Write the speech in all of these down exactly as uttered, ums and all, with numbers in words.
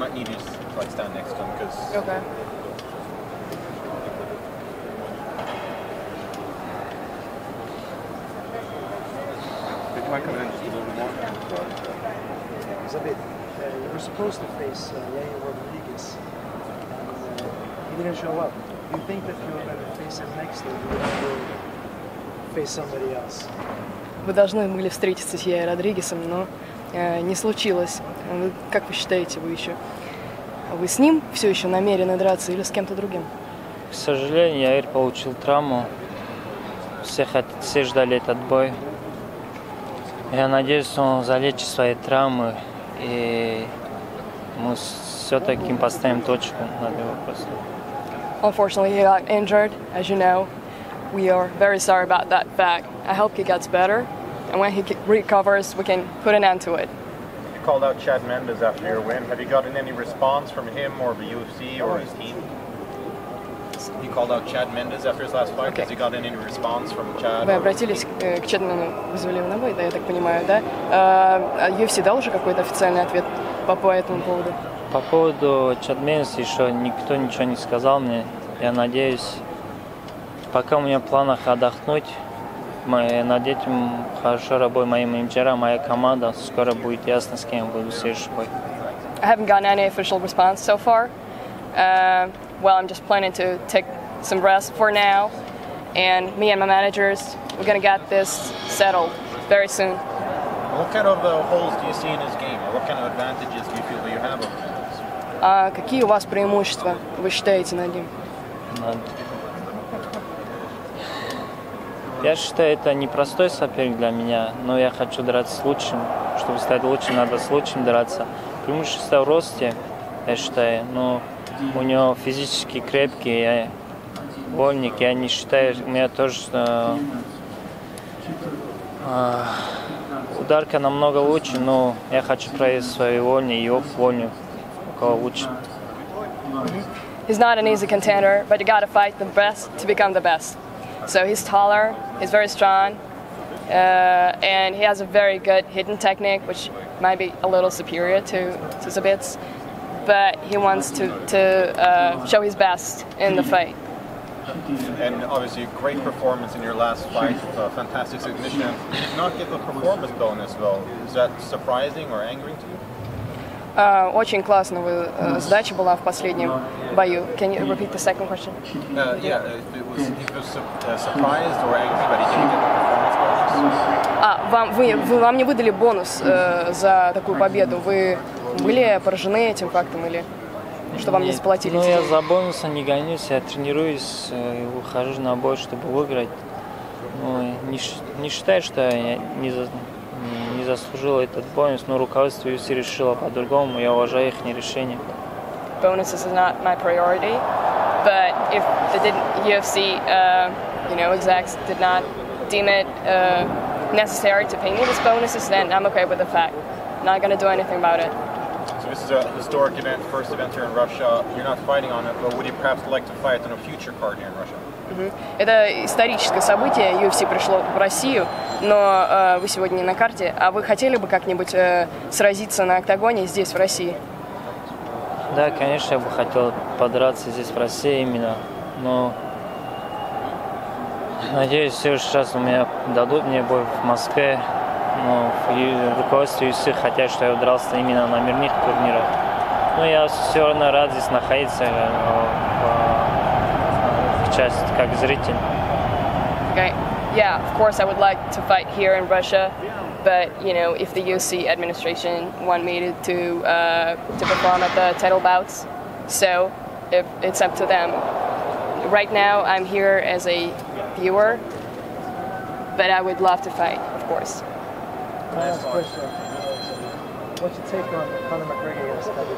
might need you to like stand next to him because. Okay. You might come in just a little bit more. Zabit, uh, you were supposed to face uh, Lenin Rodriguez, and uh, he didn't show up. Do you think that you were going to face him next, or you were going to face somebody else? Вы должны были встретиться с Яй Родригесом, но э, не случилось. Вы, как вы считаете, вы еще вы с ним все еще намерены драться или с кем-то другим? К сожалению, Яир получил травму. Все, все ждали этот бой. Я надеюсь, он залечит свои травмы, и мы все-таки поставим точку над его вопросом. Unfortunately, he got injured, as you know. We are very sorry about that fact. I hope he gets better, and when he recovers, we can put an end to it. You called out Chad Mendes after your win. Have you gotten any response from him or the U F C or his team? You called out Chad Mendes after his last fight. Okay. Has he gotten any response from Chad? Вы обратились к, к Чадмену, вызвали его на бой, да, я так понимаю, да? А, ю эф си дал уже какой-то официальный ответ по, по этому поводу? По поводу Чадменса еще никто ничего не сказал мне. Я надеюсь, пока у меня в планах отдохнуть, мы над этим хорошо работаем, мои менеджера, моя команда. Скоро будет ясно, с кем я буду следующий бой. I haven't gotten any official response so far. Uh, well, I'm just planning to take some rest for now, and me and my managers, we're gonna get this settled very soon. What kind of uh, holes do you see in his game, or what kind of advantages do you feel that you have over him? А какие у вас преимущества вы считаете над ним? Я считаю, это непростой соперник для меня, но я хочу драться с лучшим. Чтобы стать лучшим, надо с лучшим драться. Преимущество в росте, я считаю, но у него физически крепкий, я вольник, я не считаю, у меня тоже э, э, ударка намного лучше, но я хочу проверить свои вольни и его вольню, у кого лучше. He's not an easy contender, but you gotta fight the best to become the best. So he's taller, he's very strong, uh, and he has a very good hitting technique, which might be a little superior to, to Zabit's. But he wants to, to uh, show his best in the fight. And obviously a great performance in your last fight, a fantastic submission. You did not get the performance bonus though. Is that surprising or angering to you? Uh, очень классно вы, uh, сдача была в последнем бою. Can you repeat the second question? Uh, yeah, it was, it was uh, surprised or angry, but he didn't get the performance bonus. А, вам, вы, вы, вам не выдали бонус uh, за такую победу? Вы были поражены этим фактом или что вам не заплатили? Ну, я за бонусом не гонюсь, я тренируюсь и выхожу на бой, чтобы выиграть. Ну, не, не считаю, что я не, за, не заслужил этот бонус, но руководство ю эф си решило по-другому, я уважаю их решение. Bonuses is not my priority, but if the did, U F C, uh, you know, execs did not deem it uh, necessary to pay me these bonuses, then I'm okay with the fact. Not going to do anything about it. So this is a historic event, first event here in Russia. You're not fighting on it, but would you perhaps like to fight on a future card here in Russia? Mm-hmm. Это историческое событие, ю эф си пришло в Россию, но э, вы сегодня не на карте. А вы хотели бы как-нибудь э, сразиться на октагоне здесь, в России? Да, конечно, я бы хотел подраться здесь, в России именно, но надеюсь, все сейчас у меня дадут мне бой в Москве. Но в руководстве ю эф си хотят, что я дрался именно на мирных турнирах. Но я все равно рад здесь находиться в, в части как зритель. Okay. Yeah, of course I would like to fight here in Russia, but you know, if the U F C administration want me to uh, to perform at the title bouts, so if it's up to them. Right now I'm here as a viewer, but I would love to fight, of course. Last question. What's your take on Conor McGregor against Khabib?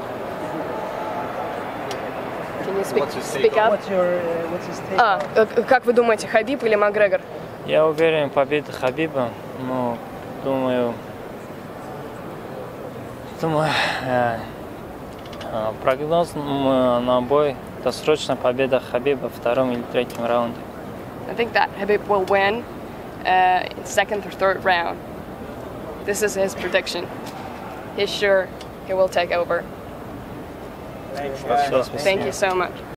Can you speak, speak up? What's your, uh, what's his take А, как вы думаете, Хабиб или Макгрегор? Я уверен в победе Хабиба, но думаю, думаю, э, э, прогноз на бой досрочная победа Хабиба в втором или третьем раунде. I think that Khabib will win uh, in second or third round. This is his prediction. He's sure he will take over. Все, спасибо. Thank you so much.